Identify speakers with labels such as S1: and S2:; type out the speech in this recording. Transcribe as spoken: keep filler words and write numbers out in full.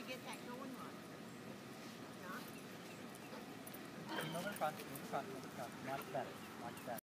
S1: get that going on. Huh?
S2: Keep moving front, move front, move front. Much better, much better.